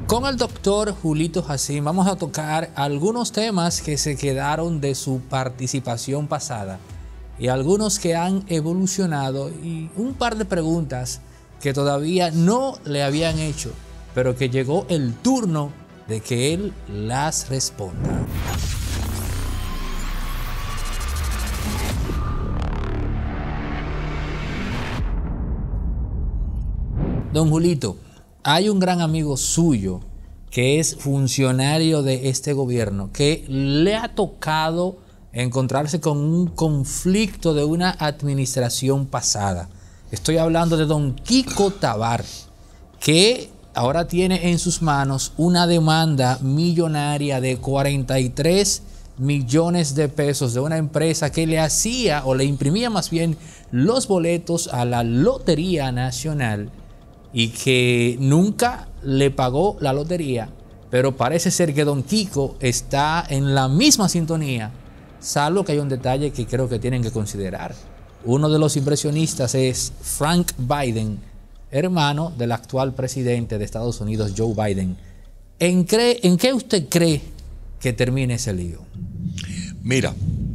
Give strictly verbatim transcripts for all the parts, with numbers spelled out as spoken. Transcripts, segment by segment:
Con el doctor Julito Jacín vamos a tocar algunos temas que se quedaron de su participación pasada y algunos que han evolucionado y un par de preguntas que todavía no le habían hecho, pero que llegó el turno de que él las responda. Don Julito, hay un gran amigo suyo que es funcionario de este gobierno que le ha tocado encontrarse con un conflicto de una administración pasada. Estoy hablando de don Kiko Tabar, que ahora tiene en sus manos una demanda millonaria de cuarenta y tres millones de pesos de una empresa que le hacía o le imprimía más bien los boletos a la Lotería Nacional y que nunca le pagó la lotería, pero parece ser que don Kiko está en la misma sintonía, salvo que hay un detalle que creo que tienen que considerar. Uno de los inversionistas es Frank Biden, hermano del actual presidente de Estados Unidos, Joe Biden. ¿En, cree, ¿En qué usted cree que termine ese lío? Mira,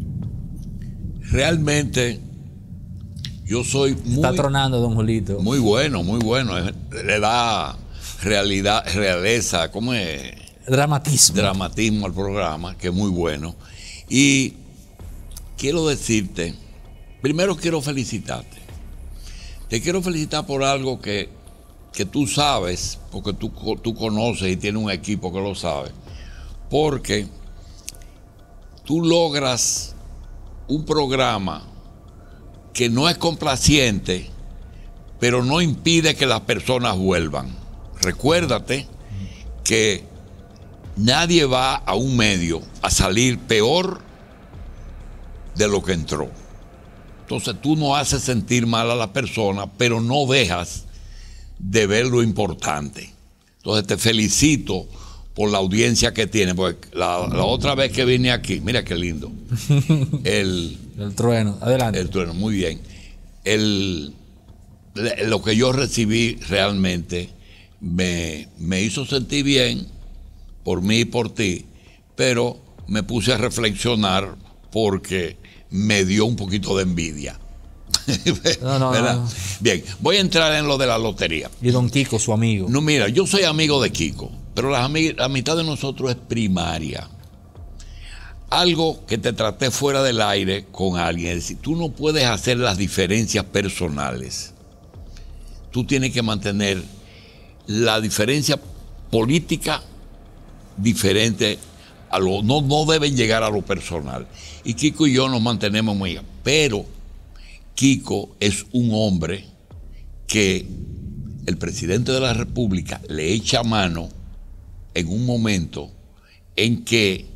realmente yo soy muy... Está tronando, don Julito. Muy bueno, muy bueno. Le da realidad, realeza, ¿cómo es? Dramatismo. Dramatismo al programa, que es muy bueno. Y quiero decirte, primero quiero felicitarte. Te quiero felicitar por algo que, que tú sabes, porque tú, tú conoces y tienes un equipo que lo sabe. Porque tú logras un programa que no es complaciente, pero no impide que las personas vuelvan. Recuérdate que nadie va a un medio a salir peor de lo que entró. Entonces tú no haces sentir mal a la persona, pero no dejas de ver lo importante. Entonces te felicito por la audiencia que tiene, porque la, la otra vez que vine aquí, mira qué lindo. El, el trueno, adelante. El trueno, muy bien. El, lo que yo recibí realmente me, me hizo sentir bien por mí y por ti, pero me puse a reflexionar porque me dio un poquito de envidia. No, no, no. Bien, voy a entrar en lo de la lotería. Y don Kiko, su amigo. No, mira, yo soy amigo de Kiko, pero la, la amistad de nosotros es primaria. Algo que te traté fuera del aire con alguien, es decir, tú no puedes hacer las diferencias personales. Tú tienes que mantener la diferencia política diferente a lo, no, no deben llegar a lo personal. Y Kiko y yo nos mantenemos muy bien. Pero Kiko es un hombre que el presidente de la República le echa mano en un momento en que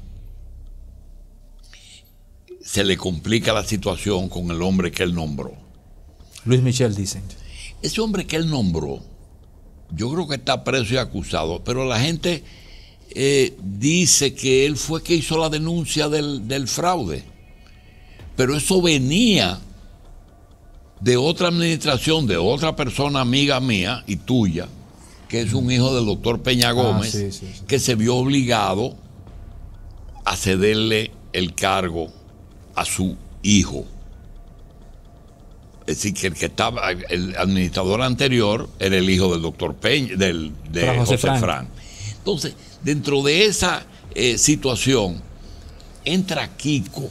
se le complica la situación con el hombre que él nombró. Luis Michel, dicen. Ese hombre que él nombró, yo creo que está preso y acusado, pero la gente eh, dice que él fue que hizo la denuncia del, del fraude. Pero eso venía de otra administración, de otra persona amiga mía y tuya, que es un hijo del doctor Peña Gómez, ah, sí, sí, sí. que se vio obligado a cederle el cargo a su hijo. Es decir, que el que estaba, el administrador anterior era el hijo del doctor Peña, del, de José, José Fran. Fran. Entonces, dentro de esa eh, situación, entra Kiko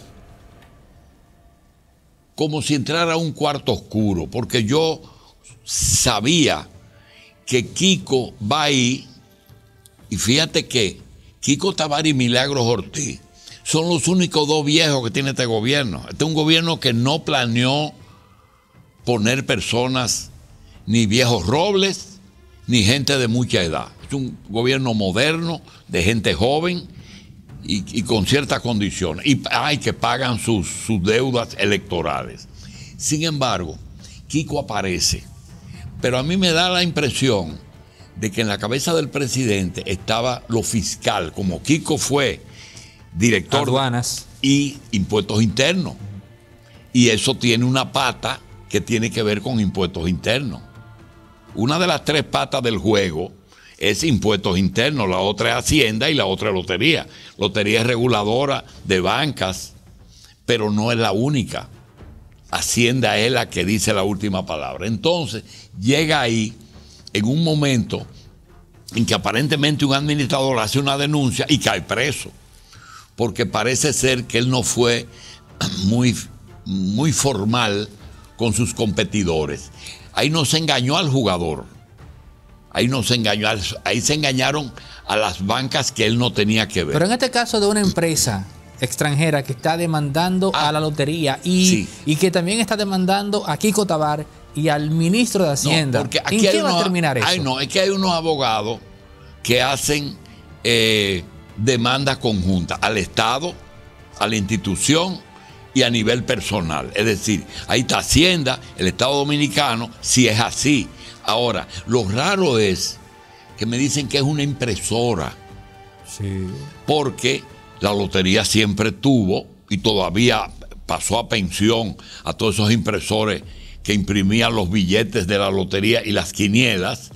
como si entrara a un cuarto oscuro, porque yo sabía que Kiko va ahí, y fíjate que Kiko Tabar y Milagros Ortiz son los únicos dos viejos que tiene este gobierno. Este es un gobierno que no planeó poner personas, ni viejos robles, ni gente de mucha edad. Es un gobierno moderno, de gente joven y, y con ciertas condiciones. Y hay que pagan sus, sus deudas electorales. Sin embargo, Kiko aparece. Pero a mí me da la impresión de que en la cabeza del presidente estaba lo fiscal, como Kiko fue director aduanas y impuestos internos. Y eso tiene una pata que tiene que ver con impuestos internos. Una de las tres patas del juego es impuestos internos, la otra es Hacienda y la otra es lotería. Lotería es reguladora de bancas, pero no es la única. Hacienda es la que dice la última palabra. Entonces, llega ahí en un momento en que aparentemente un administrador hace una denuncia y cae preso, porque parece ser que él no fue muy, muy formal con sus competidores. Ahí no se engañó al jugador, ahí no se engañó, ahí se engañaron a las bancas que él no tenía que ver. Pero en este caso de una empresa extranjera que está demandando ah, a la lotería y, sí. y que también está demandando a Kiko Tabar y al ministro de Hacienda. No, porque aquí ¿En qué unos, va a terminar eso? Ay, no, es que hay unos abogados que hacen eh, demandas conjuntas al Estado, a la institución y a nivel personal. Es decir, ahí está Hacienda, el Estado Dominicano, si es así. Ahora, lo raro es que me dicen que es una impresora. Sí. Porque la lotería siempre tuvo y todavía pasó a pensión a todos esos impresores que imprimían los billetes de la lotería y las quinielas.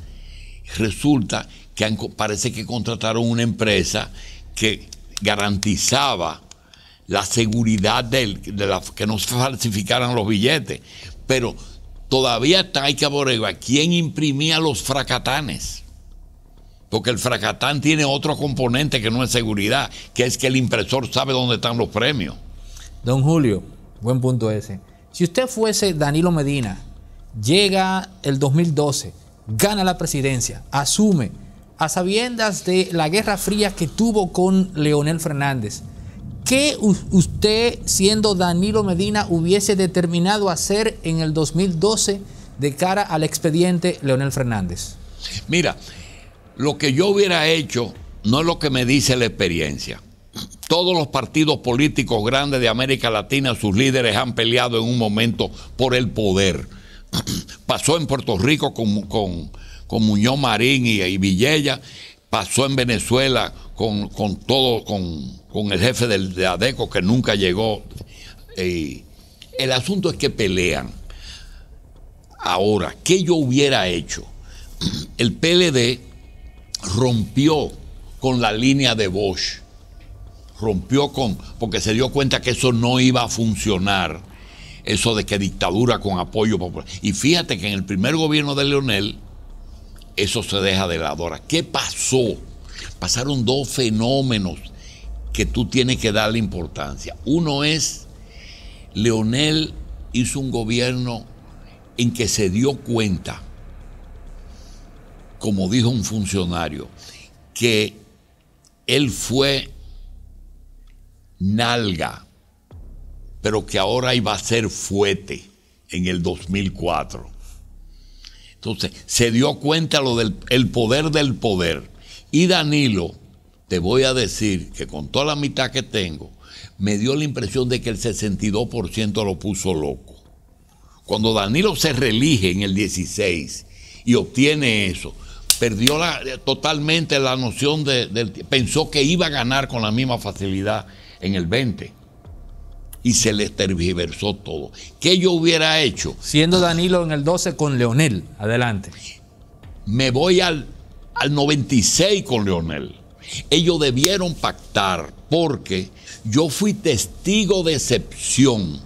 Resulta que han, parece que contrataron una empresa que garantizaba la seguridad de, de la, que no se falsificaran los billetes. Pero todavía está, hay que averiguar quién imprimía los fracatanes. Porque el fracatán tiene otro componente que no es seguridad, que es que el impresor sabe dónde están los premios. Don Julio, buen punto ese. Si usted fuese Danilo Medina, llega el dos mil doce, gana la presidencia, asume, a sabiendas de la Guerra Fría que tuvo con Leonel Fernández, ¿qué usted, siendo Danilo Medina, hubiese determinado hacer en el dos mil doce de cara al expediente Leonel Fernández? Mira, lo que yo hubiera hecho no es lo que me dice la experiencia. Todos los partidos políticos grandes de América Latina, sus líderes han peleado en un momento por el poder. Pasó en Puerto Rico con, con, con Muñoz Marín y, y Vilella, pasó en Venezuela con, con todo, con, con el jefe del, de ADECO que nunca llegó. Eh, el asunto es que pelean. Ahora, ¿qué yo hubiera hecho? El P L D rompió con la línea de Bosch, rompió con, porque se dio cuenta que eso no iba a funcionar, eso de que dictadura con apoyo popular. Y fíjate que en el primer gobierno de Leonel, eso se deja de lado. Ahora, ¿qué pasó? Pasaron dos fenómenos que tú tienes que darle importancia. Uno es, Leonel hizo un gobierno en que se dio cuenta, como dijo un funcionario, que él fue nalga, pero que ahora iba a ser fuete en el dos mil cuatro. Entonces, se dio cuenta lo del el poder del poder. Y Danilo, te voy a decir que con toda la mitad que tengo, me dio la impresión de que el sesenta y dos por ciento lo puso loco. Cuando Danilo se reelige en el dieciséis y obtiene eso, perdió la, totalmente la noción de, de... Pensó que iba a ganar con la misma facilidad en el veinte. Y se le tergiversó todo. ¿Qué yo hubiera hecho? Siendo Danilo en el doce con Leonel. Adelante. Me voy al, al noventa y seis con Leonel. Ellos debieron pactar porque yo fui testigo de excepción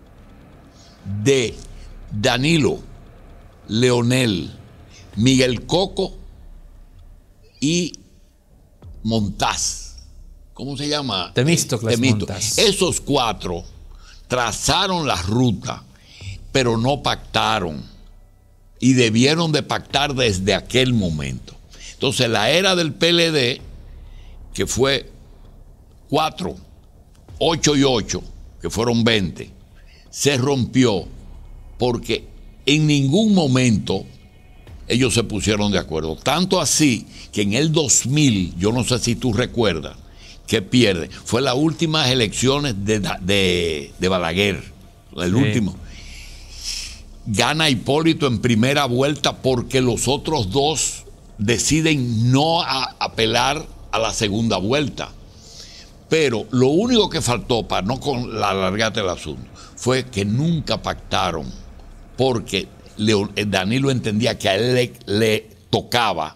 de Danilo, Leonel, Miguel Coco y Montaz. ¿Cómo se llama? Temístocles Montaz. Esos cuatro trazaron la ruta, pero no pactaron. Y debieron de pactar desde aquel momento. Entonces, la era del P L D, que fue cuatro, ocho y ocho, que fueron veinte, se rompió porque en ningún momento ellos se pusieron de acuerdo. Tanto así que en el dos mil, yo no sé si tú recuerdas, que pierde. Fue las últimas elecciones de, de, de Balaguer, el sí. último. Gana Hipólito en primera vuelta porque los otros dos deciden no a, apelar a la segunda vuelta. Pero lo único que faltó, para no alargarte el asunto, fue que nunca pactaron, porque Leo, Danilo entendía que a él le, le tocaba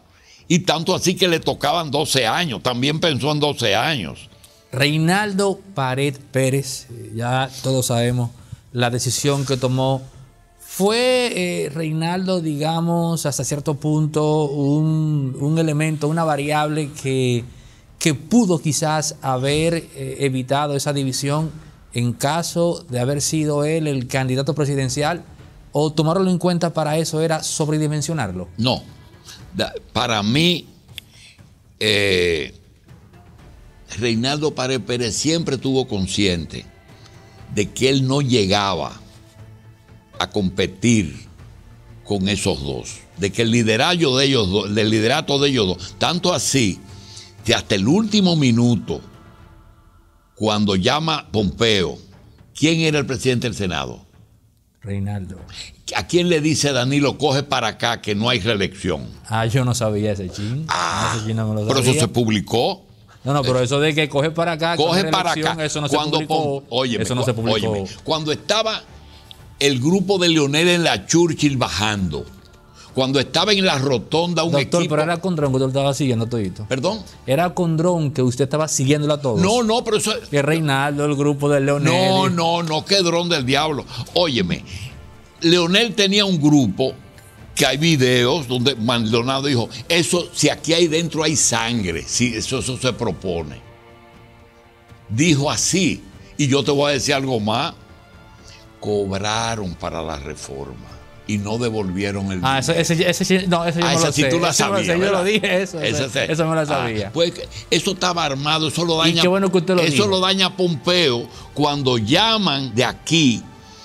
Y tanto así que le tocaban doce años, también pensó en doce años. Reinaldo Pared Pérez, ya todos sabemos la decisión que tomó. Fue eh, Reinaldo, digamos, hasta cierto punto un, un elemento, una variable que, que pudo quizás haber eh, evitado esa división en caso de haber sido él el candidato presidencial, o tomarlo en cuenta para eso era sobredimensionarlo. No, para mí, eh, Reinaldo Pared Pérez siempre estuvo consciente de que él no llegaba a competir con esos dos, de que el liderazgo de ellos dos, el liderato de ellos dos, tanto así que hasta el último minuto, cuando llama Pompeo, ¿quién era el presidente del Senado? Reinaldo. ¿A quién le dice Danilo, coge para acá que no hay reelección? Ah, yo no sabía ese chin. Ah, ese chin no me lo pero sabía. eso se publicó. No, no, pero eso de que coge para acá, coge para acá. Eso no cuando se publicó. Pon, óyeme, eso no se publicó. Óyeme, cuando estaba el grupo de Leonel en la Churchill bajando, cuando estaba en la rotonda un Doctor, equipo... pero era con dron que usted estaba siguiendo todito. ¿Perdón? Era con dron que usted estaba siguiéndolo a todos. No, no, pero eso... Que Reinaldo, el grupo de Leonel... No, no, no, qué dron del diablo. Óyeme, Leonel tenía un grupo que hay videos donde Maldonado dijo, eso, si aquí hay dentro hay sangre, si eso, eso se propone. Dijo así, y yo te voy a decir algo más, cobraron para la reforma y no devolvieron el ah, dinero. Ese, ese, ese, no, ese yo ah, me esa lo sí sé. tú la Ese sabías, sé, yo lo ¿verdad? dije, eso, Ese, ese, eso me lo sabía. Ah, pues eso estaba armado, eso lo daña. Y qué bueno que usted lo eso dijo. lo daña Pompeo cuando llaman de aquí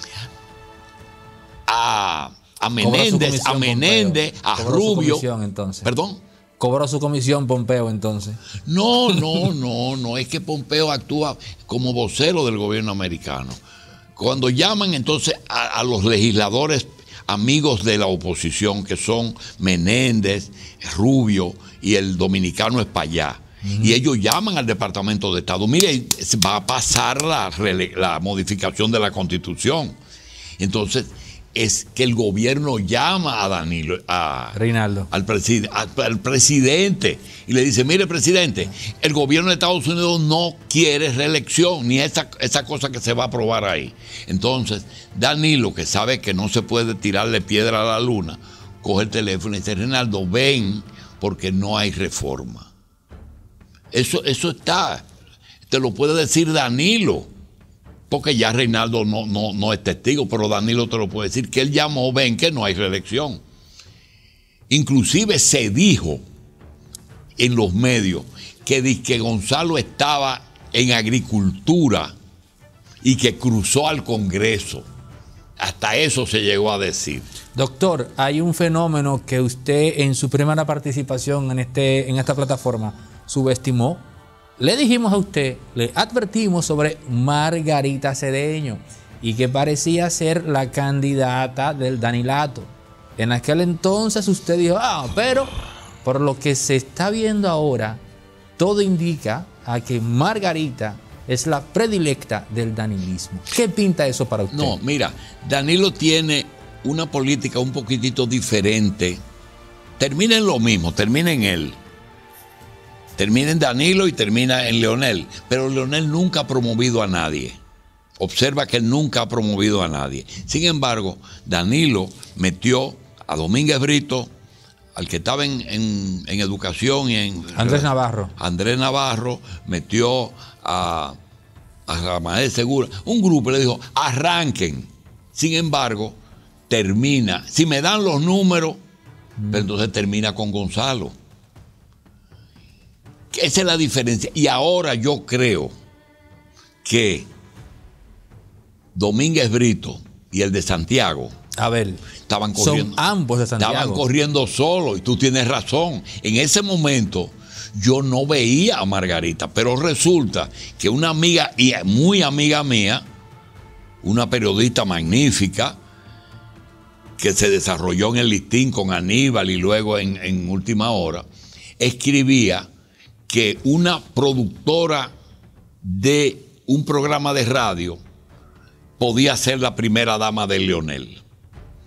a, a Menéndez, a Menéndez, Pompeo. a Cobró Rubio. Su comisión, entonces. ¿Perdón? Cobró su comisión Pompeo entonces. No, no, no, no, es que Pompeo actúa como vocero del gobierno americano. Cuando llaman entonces a, a los legisladores amigos de la oposición, que son Menéndez, Rubio y el dominicano Espaillá, uh-huh. Y ellos llaman al Departamento de Estado, mire, va a pasar la, la modificación de la Constitución. Entonces, es que el gobierno llama a Danilo, a Reinaldo, al, preside, al, al presidente, y le dice, mire, presidente, el gobierno de Estados Unidos no quiere reelección, ni esa, esa cosa que se va a aprobar ahí. Entonces, Danilo, que sabe que no se puede tirarle piedra a la luna, coge el teléfono y dice, Reinaldo, ven, porque no hay reforma. Eso, eso está, te lo puede decir Danilo, porque ya Reinaldo no, no, no es testigo, pero Danilo te lo puede decir, que él llamó, ven que no hay reelección. Inclusive se dijo en los medios que, que Gonzalo estaba en agricultura y que cruzó al Congreso. Hasta eso se llegó a decir. Doctor, hay un fenómeno que usted en su primera participación en, este, en esta plataforma subestimó. Le dijimos a usted, le advertimos sobre Margarita Cedeño y que parecía ser la candidata del Danilato. En aquel entonces usted dijo, ah, pero por lo que se está viendo ahora, todo indica a que Margarita es la predilecta del danilismo. ¿Qué pinta eso para usted? No, mira, Danilo tiene una política un poquitito diferente. Termina en lo mismo, termina en él. Termina en Danilo y termina en Leonel. Pero Leonel nunca ha promovido a nadie. Observa que él nunca ha promovido a nadie. Sin embargo, Danilo metió a Domínguez Brito, al que estaba en, en, en educación y en... Andrés Navarro. Andrés Navarro metió a, a Ramael Segura. Un grupo le dijo, arranquen. Sin embargo, termina. Si me dan los números, mm. pero entonces termina con Gonzalo. Esa es la diferencia. Y ahora yo creo que Domínguez Brito y el de Santiago, a ver, estaban corriendo, son ambos de Santiago. Estaban corriendo solos, y tú tienes razón. En ese momento yo no veía a Margarita, pero resulta que una amiga, y muy amiga mía, una periodista magnífica, que se desarrolló en el Listín con Aníbal y luego en, en Última Hora, escribía que una productora de un programa de radio podía ser la primera dama de Leonel.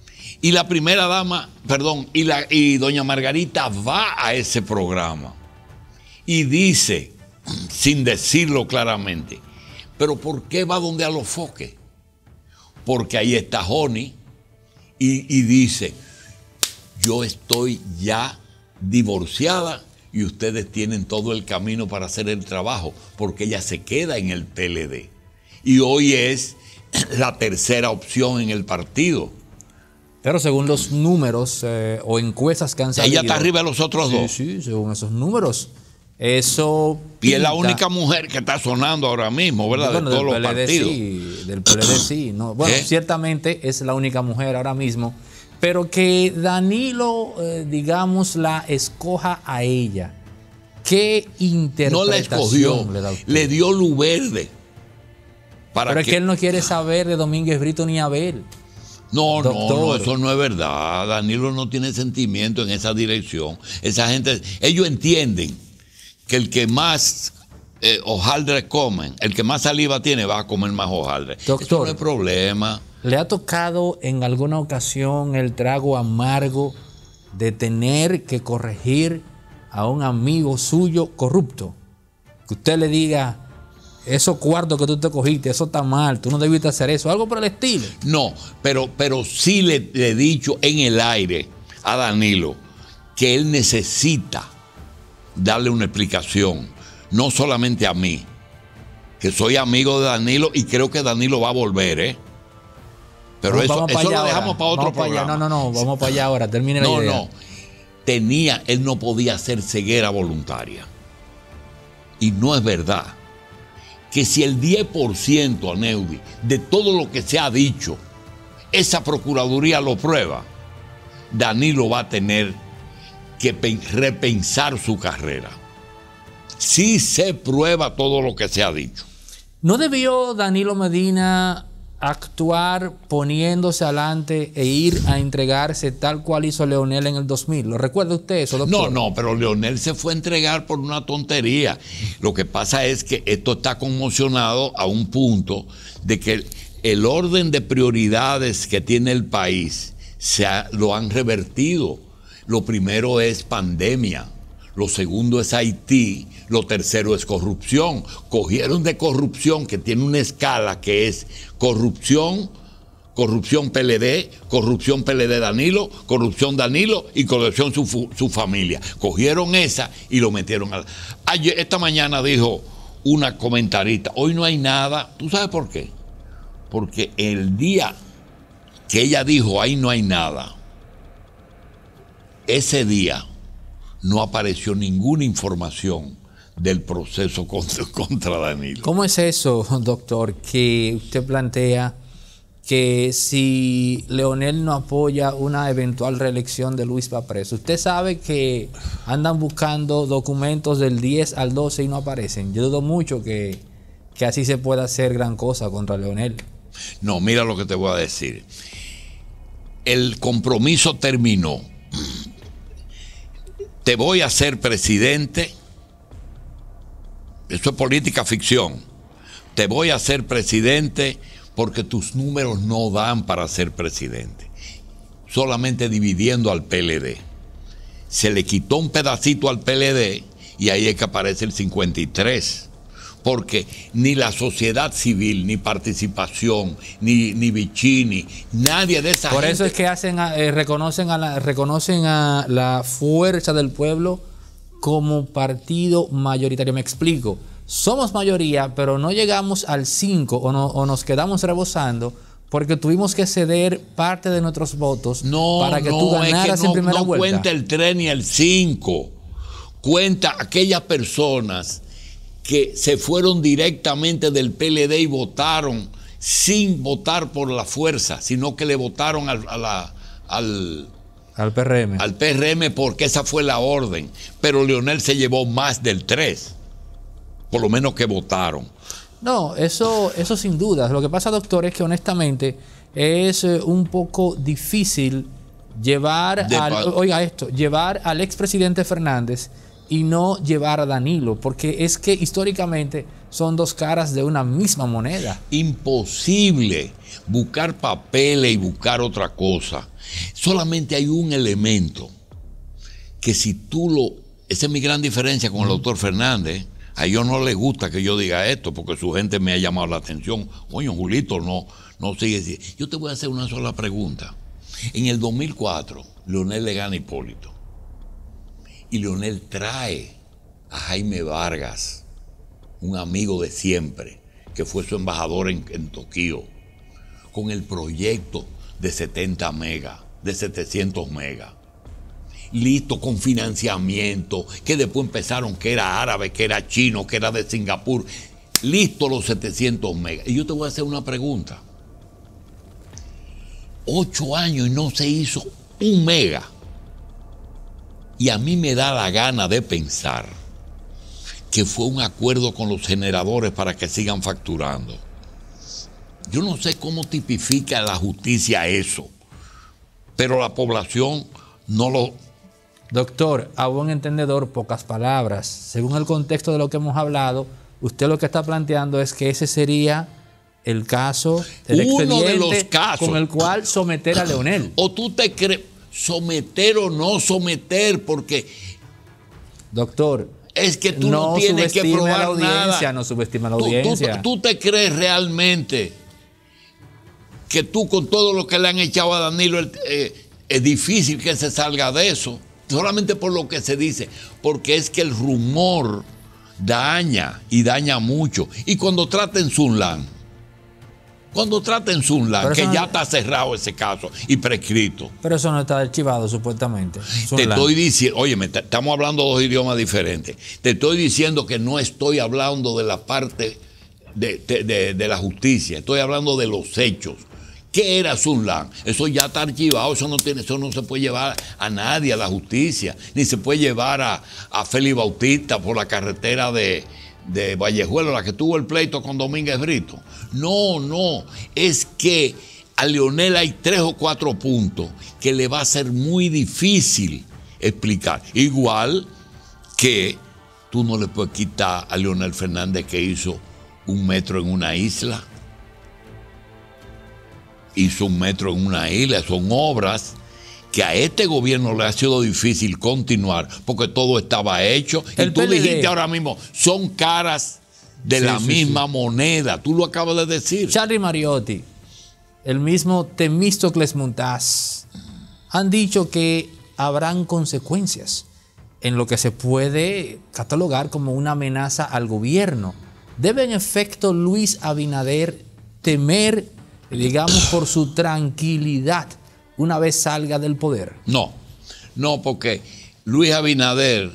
Y la primera dama, perdón, y, la, y doña Margarita va a ese programa y dice, sin decirlo claramente, pero ¿por qué va donde Alofoque? Porque ahí está Joni y, y dice, yo estoy ya divorciada y ustedes tienen todo el camino para hacer el trabajo, porque ella se queda en el P L D. Y hoy es la tercera opción en el partido. Pero según los números eh, o encuestas que han salido... Ella está arriba de los otros sí, dos. Sí, según esos números. Eso pinta. Y es la pinta, única mujer que está sonando ahora mismo, ¿verdad? Bueno, de todos los P L D partidos. Sí, del P L D sí. No, bueno, ¿Eh? Ciertamente es la única mujer ahora mismo. Pero que Danilo, eh, digamos, la escoja a ella. ¿Qué interpretación no la escogió, le da a usted? Le dio luz verde. Para Pero que... es que él no quiere saber de Domínguez Brito ni Abel. No, Doctor. no, no, eso no es verdad. Danilo no tiene sentimiento en esa dirección. Esa gente, ellos entienden que el que más eh, hojaldres comen, el que más saliva tiene, va a comer más hojaldres. Doctor, eso no es problema. ¿Le ha tocado en alguna ocasión el trago amargo de tener que corregir a un amigo suyo corrupto? Que usted le diga, esos cuartos que tú te cogiste, eso está mal, tú no debiste hacer eso, algo por el estilo. No, pero, pero sí le, le he dicho en el aire a Danilo que él necesita darle una explicación, no solamente a mí, que soy amigo de Danilo y creo que Danilo va a volver, ¿eh? Pero no, eso, eso lo dejamos ahora. para otro vamos programa. Para allá. No, no, no, vamos para allá ahora, termine la no, idea. No, no, tenía, él no podía hacer ceguera voluntaria. Y no es verdad que si el diez por ciento, Aneudi, de todo lo que se ha dicho, esa Procuraduría lo prueba, Danilo va a tener que repensar su carrera. Si se prueba todo lo que se ha dicho. ¿No debió Danilo Medina actuar poniéndose adelante e ir a entregarse tal cual hizo Leonel en el dos mil? ¿Lo recuerda usted eso, doctor? No, no, pero Leonel se fue a entregar por una tontería. Lo que pasa es que esto está conmocionado a un punto de que el, el orden de prioridades que tiene el país se ha, lo han revertido. Lo primero es pandemia, lo segundo es Haití, lo tercero es corrupción. Cogieron de corrupción, que tiene una escala que es corrupción, corrupción P L D, corrupción P L D Danilo, corrupción Danilo y corrupción su, su familia. Cogieron esa y lo metieron a... Ayer, esta mañana dijo una comentarista, hoy no hay nada. ¿Tú sabes por qué? Porque el día que ella dijo, ahí no hay nada, ese día no apareció ninguna información del proceso contra, contra Danilo. ¿Cómo es eso, doctor, que usted plantea que si Leonel no apoya una eventual reelección de Luis va preso? Usted sabe que andan buscando documentos del diez al doce y no aparecen. Yo dudo mucho que, que así se pueda hacer gran cosa contra Leonel. No, mira lo que te voy a decir. El compromiso terminó. Te voy a hacer presidente. Eso es política ficción. Te voy a hacer presidente porque tus números no dan para ser presidente. Solamente dividiendo al P L D. Se le quitó un pedacito al P L D y ahí es que aparece el cincuenta y tres. Porque ni la sociedad civil, ni participación, ni, ni Vicini, nadie de esa Por gente... eso es que hacen eh, reconocen, a la, reconocen a la fuerza del pueblo como partido mayoritario. Me explico. Somos mayoría, pero no llegamos al cinco o, no, o nos quedamos rebosando porque tuvimos que ceder parte de nuestros votos no, para que no, tú ganaras es que no, en primera no vuelta. No cuenta el tres ni el cinco. Cuenta aquellas personas que se fueron directamente del P L D y votaron sin votar por la fuerza, sino que le votaron al, a la, al, al P R M. Al P R M porque esa fue la orden. Pero Leonel se llevó más del tres, por lo menos que votaron. No, eso, eso sin duda. Lo que pasa, doctor, es que honestamente es un poco difícil llevar, al, oiga esto, llevar al expresidente Fernández y no llevar a Danilo? Porque es que históricamente son dos caras de una misma moneda. Imposible buscar papeles y buscar otra cosa. Solamente hay un elemento que si tú lo... Esa es mi gran diferencia con el doctor Fernández. A ellos no les gusta que yo diga esto porque su gente me ha llamado la atención. Coño, Julito, no, no sigue. Yo te voy a hacer una sola pregunta. En el dos mil cuatro, Leonel le gana a Hipólito. Y Leonel trae a Jaime Vargas, un amigo de siempre, que fue su embajador en, en Tokio, con el proyecto de setenta megas, de setecientos megas. Listo, con financiamiento, que después empezaron que era árabe, que era chino, que era de Singapur. Listo los setecientos megas. Y yo te voy a hacer una pregunta. Ocho años y no se hizo un mega. Y a mí me da la gana de pensar que fue un acuerdo con los generadores para que sigan facturando. Yo no sé cómo tipifica la justicia eso, pero la población no lo... Doctor, a buen entendedor, pocas palabras. Según el contexto de lo que hemos hablado, usted lo que está planteando es que ese sería el caso, el uno expediente de los casos con el cual someter a Leonel. O tú te crees, someter o no someter, porque... Doctor, es que tú no, no tienes que probar a la audiencia, nada. No subestima a la tú, audiencia. Tú, tú te crees realmente que tú con todo lo que le han echado a Danilo eh, es difícil que se salga de eso. Solamente por lo que se dice, porque es que el rumor daña y daña mucho. Y cuando traten Sunland, cuando traten Sunland, que no, ya está cerrado ese caso y prescrito. Pero eso no está archivado supuestamente. Sunland. Te estoy diciendo, oye, estamos hablando dos idiomas diferentes. Te estoy diciendo que no estoy hablando de la parte de, de, de, de la justicia, estoy hablando de los hechos. ¿Qué era Sunland? Eso ya está archivado, eso no tiene, eso no se puede llevar a nadie a la justicia, ni se puede llevar a, a Félix Bautista por la carretera de, de Vallejuelo, la que tuvo el pleito con Domínguez Brito. No, no, es que a Leonel hay tres o cuatro puntos que le va a ser muy difícil explicar. Igual que tú no le puedes quitar a Leonel Fernández que hizo un metro en una isla. Hizo un metro en una isla, son obras que a este gobierno le ha sido difícil continuar porque todo estaba hecho. El y tú P L D. Dijiste ahora mismo, son caras de sí, la sí, misma sí. moneda. Tú lo acabas de decir. Charly Mariotti, el mismo Temístocles Montaz, han dicho que habrán consecuencias en lo que se puede catalogar como una amenaza al gobierno. ¿Debe en efecto Luis Abinader temer, digamos, por su tranquilidad una vez salga del poder? No, no, porque Luis Abinader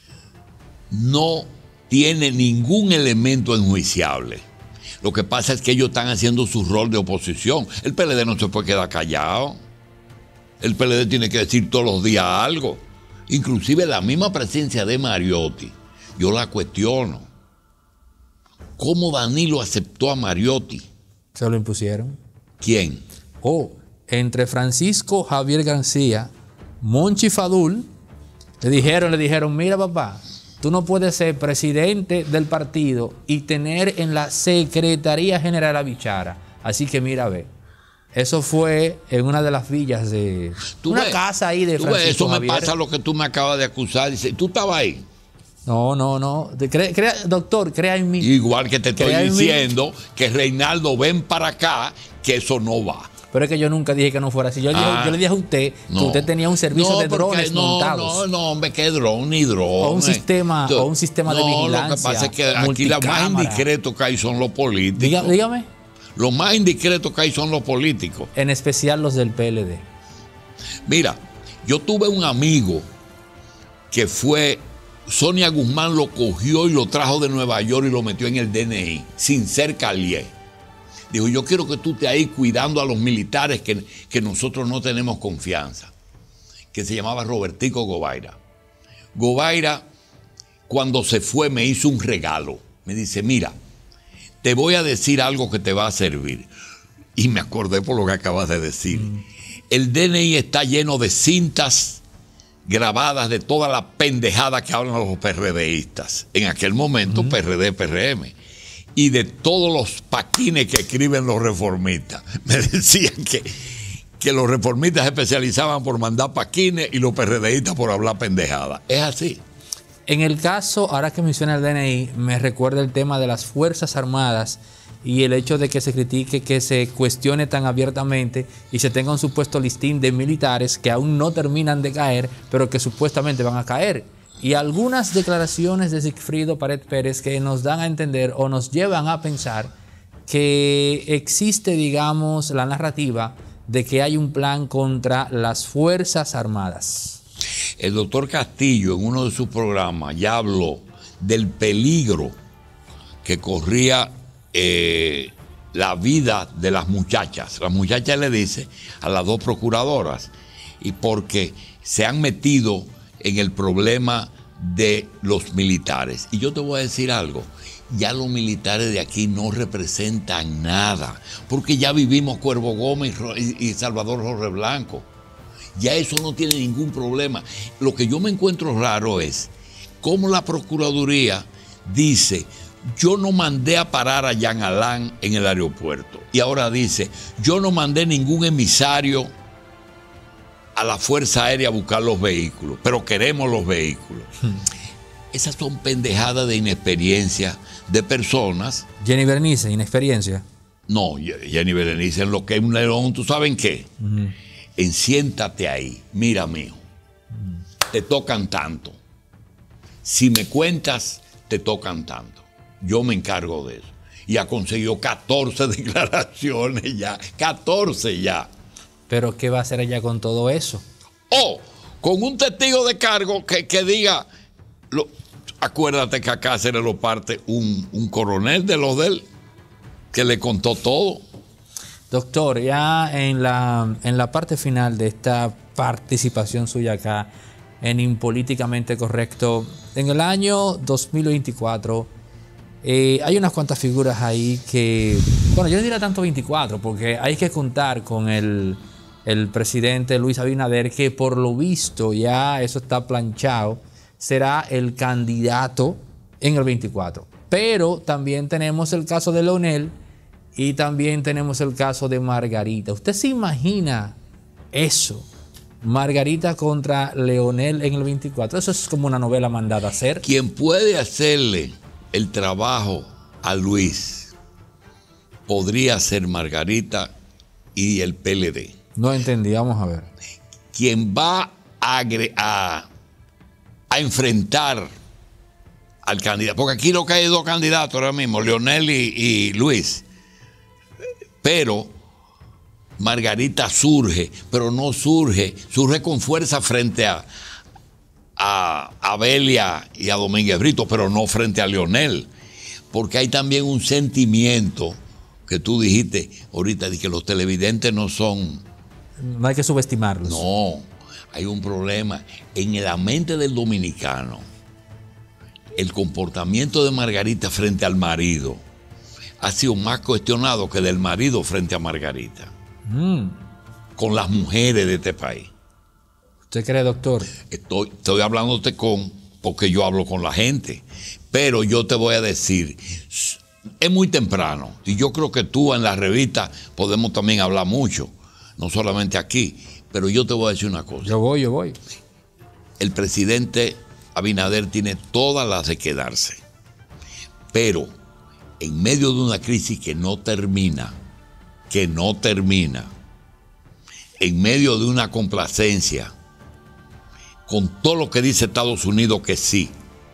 no tiene ningún elemento enjuiciable. Lo que pasa es que ellos están haciendo su rol de oposición. El P L D no se puede quedar callado. El P L D tiene que decir todos los días algo. Inclusive la misma presencia de Mariotti, yo la cuestiono. ¿Cómo Danilo aceptó a Mariotti? Se lo impusieron. ¿Quién? Oh, entre Francisco Javier García, Monchi Fadul, le dijeron, le dijeron, mira papá, tú no puedes ser presidente del partido y tener en la Secretaría General la bichara. Así que mira, ve. Eso fue en una de las villas de una ves, casa ahí de Francisco ves, eso Javier. me pasa lo que tú me acabas de acusar. Dice, ¿tú estabas ahí? No, no, no. Crea, crea, doctor, crea en mí. Igual que te estoy diciendo que Reinaldo, ven para acá, que eso no va. Pero es que yo nunca dije que no fuera así. Yo, ah, yo, yo le dije a usted no, que usted tenía un servicio no, de drones no, montados. No, no, hombre, qué dron ni dron. O un sistema, Tú, o un sistema no, de vigilancia. Lo que pasa es que aquí los más indiscretos que hay son los políticos. Diga, dígame. Los más indiscretos que hay son los políticos. En especial los del P L D. Mira, yo tuve un amigo que fue... Sonia Guzmán lo cogió y lo trajo de Nueva York y lo metió en el D N I, sin ser calié. Dijo, yo quiero que tú estés ahí cuidando a los militares que, que nosotros no tenemos confianza. Que se llamaba Robertico Gobaira. Gobaira, cuando se fue, me hizo un regalo. Me dice, mira, te voy a decir algo que te va a servir. Y me acordé por lo que acabas de decir. Mm. El D N I está lleno de cintas grabadas de toda la pendejada que hablan los PRDistas. En aquel momento, uh-huh. P R D, P R M. Y de todos los paquines que escriben los reformistas. Me decían que, que los reformistas se especializaban por mandar paquines y los PRDistas por hablar pendejada. Es así. En el caso, ahora que menciona el D N I, me recuerda el tema de las Fuerzas Armadas y el hecho de que se critique, que se cuestione tan abiertamente y se tenga un supuesto listín de militares que aún no terminan de caer, pero que supuestamente van a caer. Y algunas declaraciones de Sigfrido Pared Pérez que nos dan a entender o nos llevan a pensar que existe, digamos, la narrativa de que hay un plan contra las Fuerzas Armadas. El doctor Castillo en uno de sus programas ya habló del peligro que corría eh, la vida de las muchachas. Las muchachas le dice a las dos procuradoras, y porque se han metido en el problema de los militares. Y yo te voy a decir algo, ya los militares de aquí no representan nada, porque ya vivimos Cuervo Gómez y Salvador Jorge Blanco. Ya eso no tiene ningún problema. Lo que yo me encuentro raro es cómo la Procuraduría dice, yo no mandé a parar a Jean Alain en el aeropuerto. Y ahora dice, yo no mandé ningún emisario a la Fuerza Aérea a buscar los vehículos, pero queremos los vehículos. Hmm. Esas son pendejadas de inexperiencia de personas. Jenny Berenice, inexperiencia. No, Jenny Berenice, en lo que es un león, ¿tú sabes qué? Uh-huh. En siéntate ahí, mira, mijo, uh-huh. te tocan tanto. Si me cuentas, te tocan tanto. Yo me encargo de eso. Y ha conseguido catorce declaraciones ya, catorce ya. ¿Pero qué va a hacer ella con todo eso? O con un testigo de cargo que, que diga, lo, acuérdate que acá se le lo parte un, un coronel de los de él, que le contó todo. Doctor, ya en la, en la parte final de esta participación suya acá en Impolíticamente Correcto, en el año dos mil veinticuatro, eh, hay unas cuantas figuras ahí que, bueno, yo no diría tanto veinticuatro, porque hay que contar con el... el presidente Luis Abinader, que por lo visto ya eso está planchado, será el candidato en el veinticuatro. Pero también tenemos el caso de Leonel y también tenemos el caso de Margarita. ¿Usted se imagina eso? Margarita contra Leonel en el veinticuatro. Eso es como una novela mandada a hacer. Quien puede hacerle el trabajo a Luis podría ser Margarita y el P L D. No entendí, vamos a ver. Quien va a, a, a enfrentar al candidato, porque aquí lo que hay dos candidatos ahora mismo, Leonel y, y Luis, pero Margarita surge, pero no surge, surge con fuerza frente a, a, a Belia y a Domínguez Brito, pero no frente a Leonel, porque hay también un sentimiento que tú dijiste ahorita, de que los televidentes no son... No hay que subestimarlos. No, hay un problema. En la mente del dominicano, el comportamiento de Margarita frente al marido ha sido más cuestionado que del marido frente a Margarita. Mm. Con las mujeres de este país. ¿Usted cree, doctor? Estoy, estoy hablándote con, porque yo hablo con la gente. Pero yo te voy a decir, es muy temprano. Y yo creo que tú en la revista podemos también hablar mucho. No solamente aquí, pero yo te voy a decir una cosa. Yo voy, yo voy. El presidente Abinader tiene todas las de quedarse, pero en medio de una crisis que no termina, que no termina, en medio de una complacencia, con todo lo que dice Estados Unidos que sí,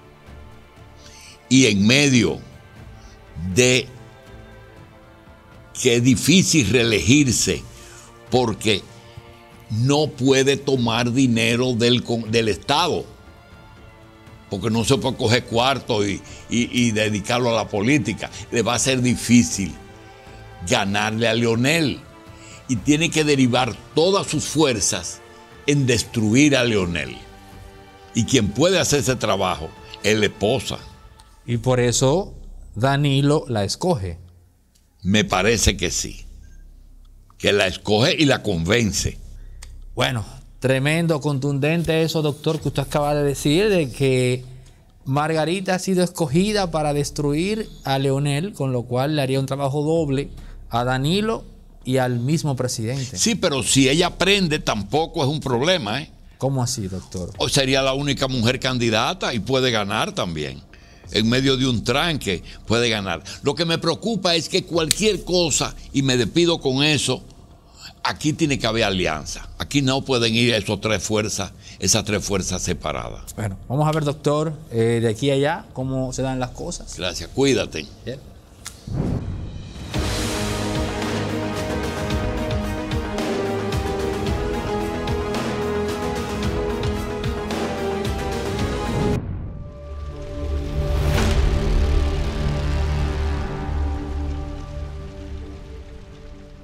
y en medio de que es difícil reelegirse, porque no puede tomar dinero del, del Estado, porque no se puede coger cuarto y, y, y dedicarlo a la política. Le va a ser difícil ganarle a Leonel y tiene que derivar todas sus fuerzas en destruir a Leonel. Y quien puede hacer ese trabajo es la esposa. Y por eso Danilo la escoge. Me parece que sí. Que la escoge y la convence. Bueno, Tremendo, contundente eso, doctor, que usted acaba de decir, de que Margarita ha sido escogida para destruir a Leonel, con lo cual le haría un trabajo doble a Danilo y al mismo presidente. Sí, pero si ella aprende tampoco es un problema, ¿eh? ¿Cómo así, doctor? O sería la única mujer candidata y puede ganar también. En medio de un tranque puede ganar. Lo que me preocupa es que cualquier cosa, y me despido con eso, aquí tiene que haber alianza. Aquí no pueden ir esos tres fuerzas, esas tres fuerzas separadas. Bueno, vamos a ver, doctor, eh, de aquí a allá, cómo se dan las cosas. Gracias, cuídate. Bien.